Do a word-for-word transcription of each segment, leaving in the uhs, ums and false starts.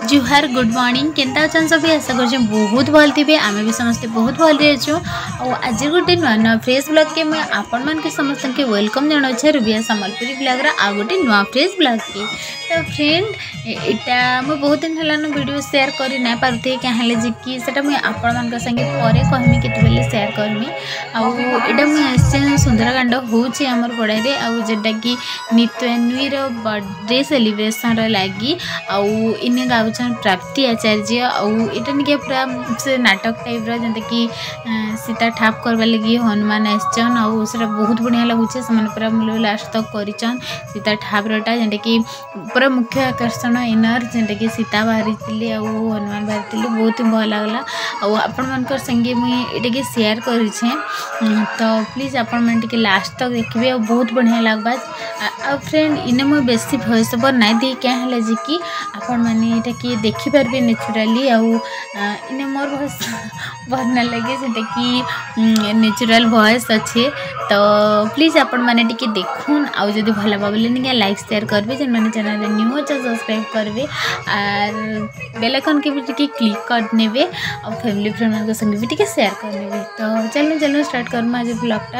जुहार good morning केन्ता अच्छा सब आशा कर बहुत भल थे आम भी समस्ते बहुत भल अच्छु आज गोटे नुआ नुआ फ्रेश ब्लॉग के मैं आपण मान के समस्त के वेलकम जनाऊे रुबिया सम्बलपुरी ब्लॉग आ गोटे नुआ फ्रेश ब्लॉग के तो फ्रेंड यहाँ मुझे बहुत दिन है वीडियो शेयर कर ना पारे क्या जे कि मुझे आपण मान संगे पर कहमी के शेयर करमी आईटा मुझे सुंदरकांड होमर पड़ाई आउटा कि नित्यान्वीर बर्थडे सेलिब्रेशन लगी आने गाँव प्राप्ति आचार्य आईटा निके पूरा से नाटक टाइप रहा कि सीता ठाप करवा लगी हनुमान आसन आटा बहुत बढ़िया लगुच से पूरा मूल लास्ट तक कर सीता ठाप रटा जेनटा कि पूरा मुख्य आकर्षण इनर जेनटा कि सीता बाहरी थी आ हनुमान बाहरी थी बहुत ही भल लगला आपण मान संगे मुझे शेयर कर तो प्लीज आपण मैंने लास्ट तक देखिए और बहुत बढ़िया लगवा आ फ्रेंड इने मुझे बेसी भॉइस ओवर ना दी क्या है जी कि आपण मैंने ये कि देखिपारे नेचुराली आने मोर भॉइस भल ना लगे से कि नेचुरल भॉइस अच्छे तो प्लीज आपण मैंने देखून आउ जब भल बोले नहीं लाइक शेयर करेंगे जो मैंने चैनल न्यू अच्छा सब्सक्राइब करेंगे और बेल आइकन के भी टिके क्लिक करने और फैमिली फ्रेंड मान संगे भी टिके शेयर करने तो चलो चलो स्टार्ट करूँ आज ब्लॉगटा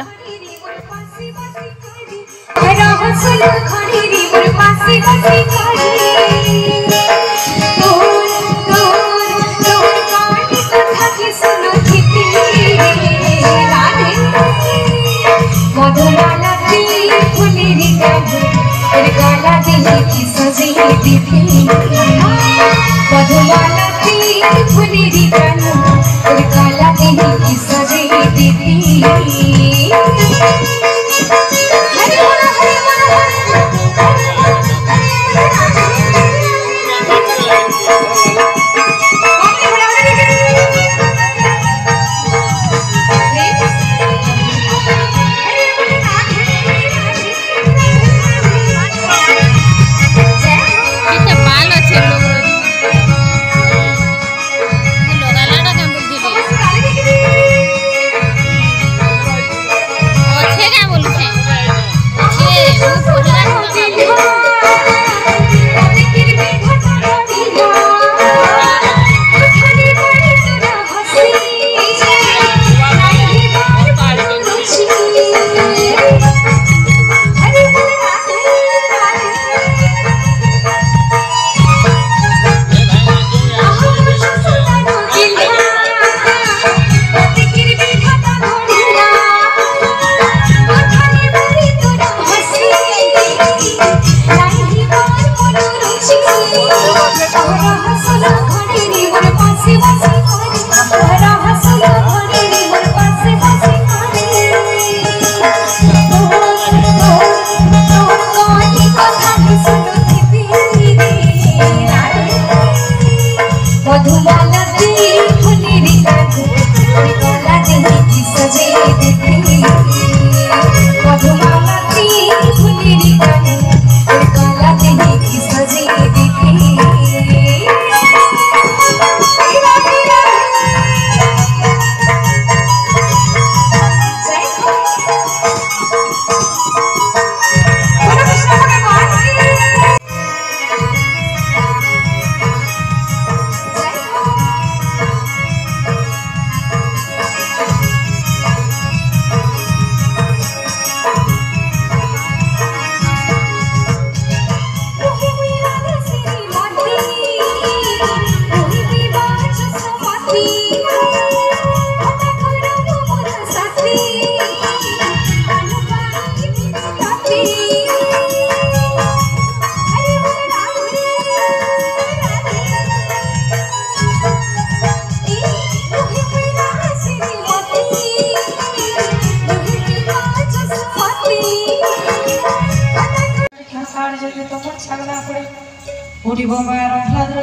उठी बम्बाएर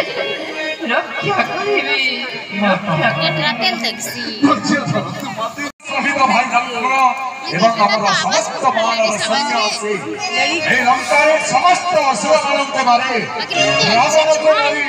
रक्षा करिबी रक्षा एट्राक्टेल सेक्सी सहित भाई नंदन एवं हमारा समस्त मानव सन्यासी हे लंकारे समस्त असुरगणों के बारे रावण को मारी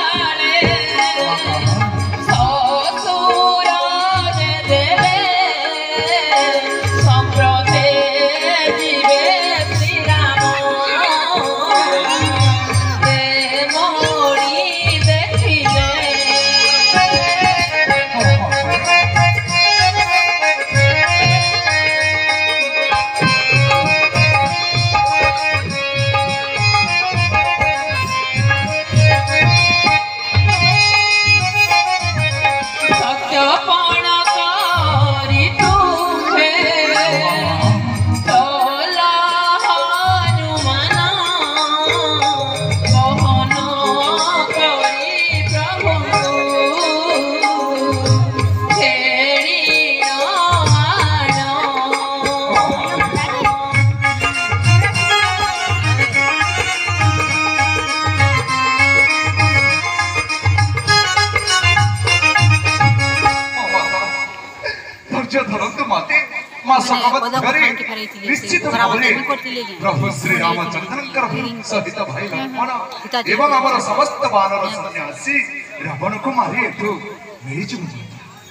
निश्चित प्रभु श्री रामचंद्र सहित भाई लक्ष्मण एवं हमारा समस्त वानर सन्यासी रावण को मारी एठू मेरी चुनी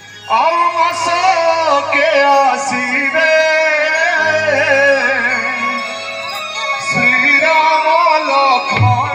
के आसीबे श्री राम लक्ष्मण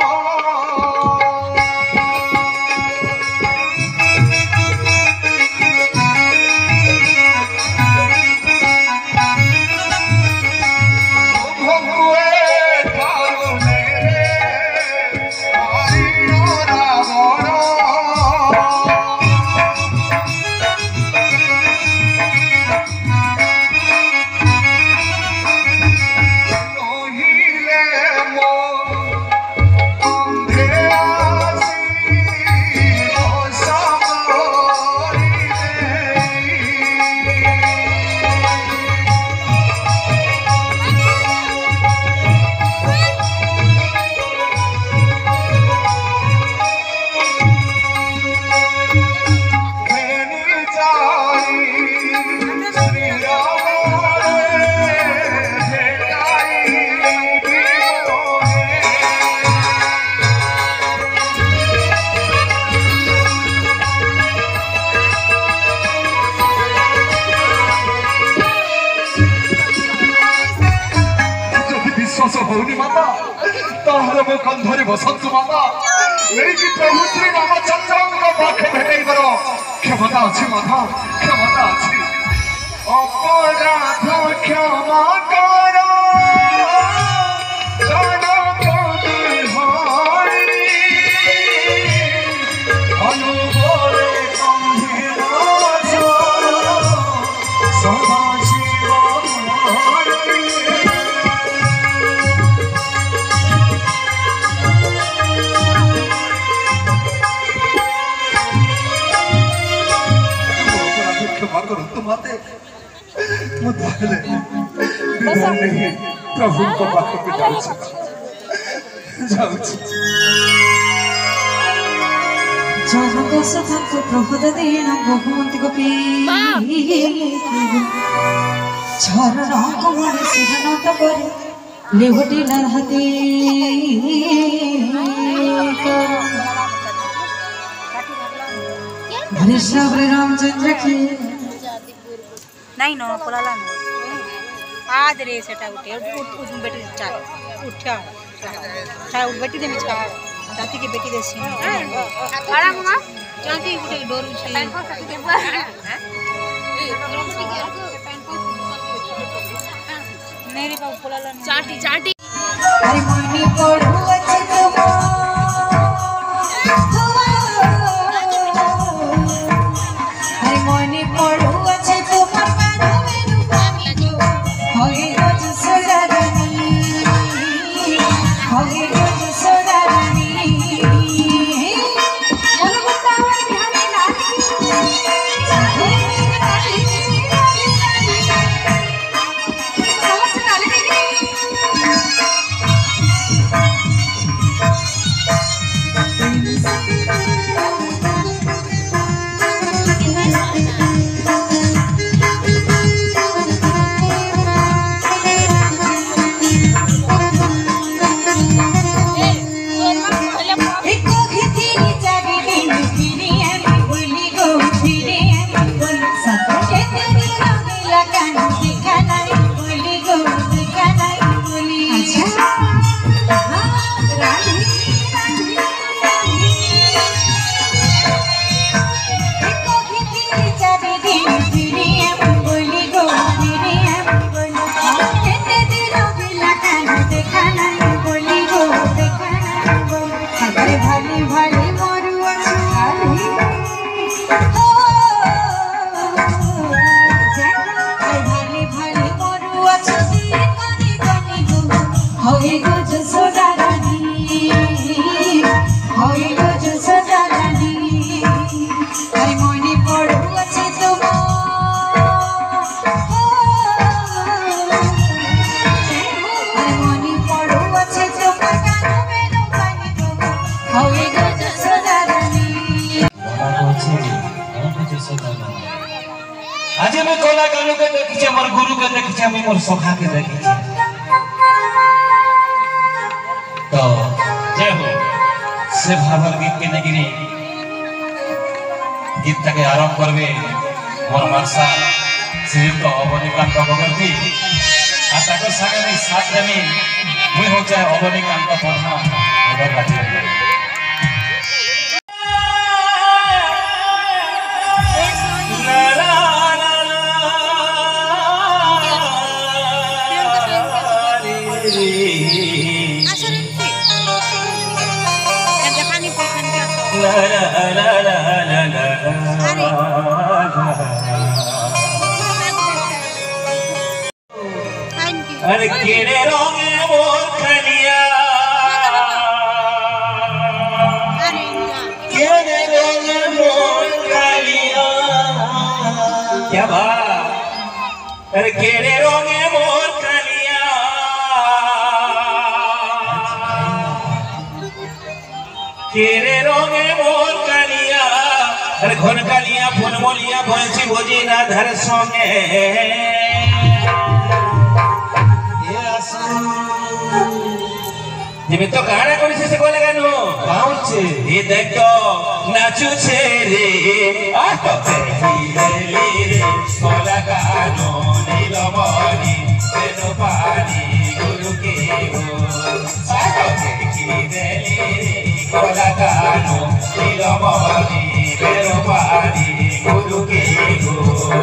कंधरी बसंत माता मेरी प्रभु श्री रामचंद्र पाखे भेटे करो क्षमता अच्छी माता क्षमता अच्छी अपराध क्षमा करो प्रभु को पाख पे प्रभु दीन बहुमती गोपी लेवटी लहती रामचंद्र की नहीं नो पोलाला नो आज रे सेटा उठे उठ उठ बेटी चाल उठा चाल बेटी दे मिचका दाती की बेटी देसी खड़ा ममा जल्दी उठे डोर उछी नहीं रे बाबू पोलाला चाटी चाटी अरे मोनी पड़ू अच्छे तो अरे मोनी पड़ू अच्छे तो आज मैं कलाकार के देखी मोर गुरु के देखी मोर सखा के देखी तो जय हो से भावर गीत के नगिरी गीत के आरंभ करबे मोर मानसा श्रीयुक्त अवनीकांत भगवती आ ताको संगे में साथ देमी मुई हो जाए अवनीकांत प्रधान एबर बाजी la la la la la la अरे केरे रोंगे मोर कलिया केरे रोंगे मोर कलिया क्या बात अरे केरे रोंगे मोर कलिया केरे रोंगे मोर कलिया अरे घन कलिया फुन मोलिया भंसी भोजी ना धर सोंगे जिमे तो गाना कोनी से कोले गानो गाउछे ए देखो नाचू छे रे आ तो देखी रे रे कोला गानो नीलमणि तेनो पानी गुरु के हो आ तो देखी रे रे कोला गानो नीलमणि तेनो पानी गुरु के हो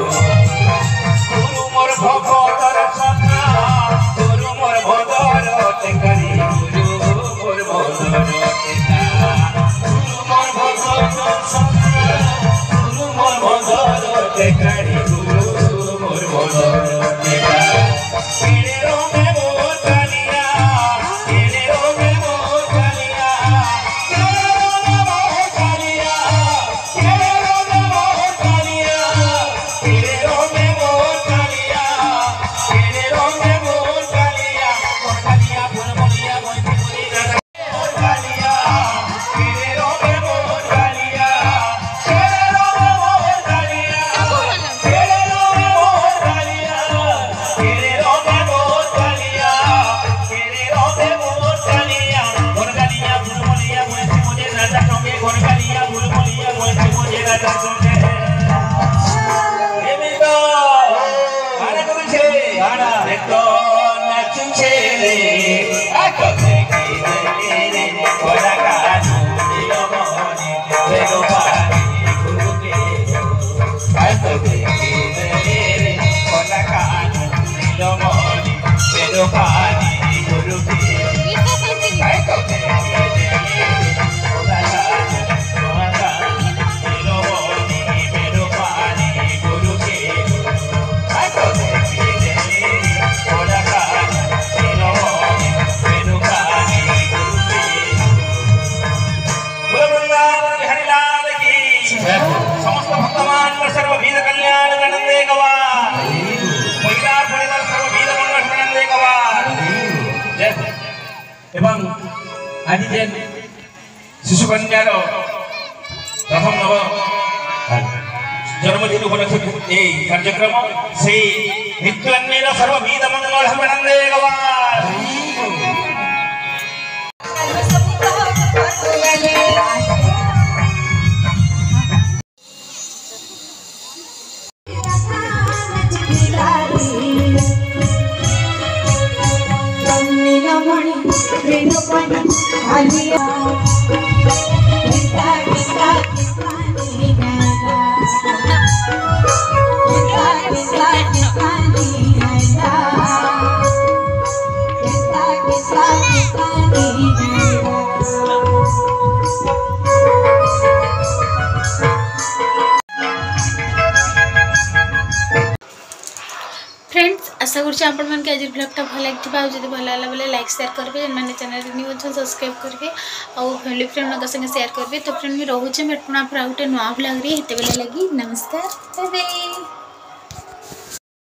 गुरु मोर भगतर सखा गुरु मोर भगतर टेकरी एवं आज जेन शिशु कन्या प्रथम नव जन्मदिन उपलक्षे ए कार्यक्रम से नित्यन्नेर सर्वविध मंगल हरनंदे गवार फ्रेंड्स आशा करुँच आपण मन के आज ब्लॉगटा भल लगी जब भल लगा बोले लाइक शेयर करेंगे मैंने चैनल न्यू अच्छे सब्सक्राइब करेंगे और फैमिली फ्रेंड संगे शेयर करेंगे तो फ्रेंड भी रोचे मैं पुनः आउटे नुआ ब्लॉग रे हेते बेले लगी नमस्कार बाय बाय।